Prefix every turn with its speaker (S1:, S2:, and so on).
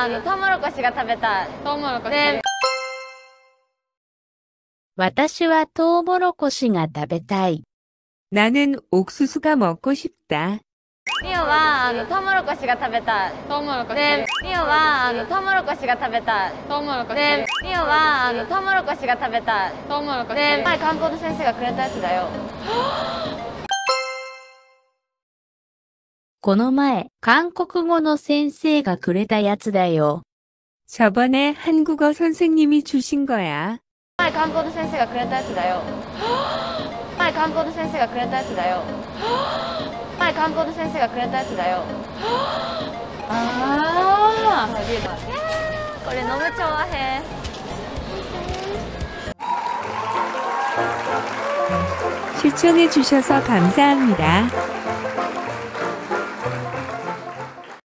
S1: トウモロコシが食べたい。トウモロコシ。ね、
S2: 私はトウモロコシが食べたい。
S3: 나는 옥수수가 먹고 싶다.
S1: リオはトウモロコシが食べたい。トウモロコシ。ね、リオはトウモロコシが食べたい。トウモロコシ。ね、リオはトウモロコシが食べたい。トウモロコシ。ね、前観光の先生がくれたやつだよ。
S2: この前、韓国語の先生がくれたやつだよ。
S3: 저번에 한국어 선생님이 주신 거야.
S1: 前観光の先生がくれたやつだよ。前観光の先生がくれたやつだよ。前観光の先生がくれたやつだよ。ああ、これ飲む調和へ。
S3: 추천해 주셔서 감사합니다.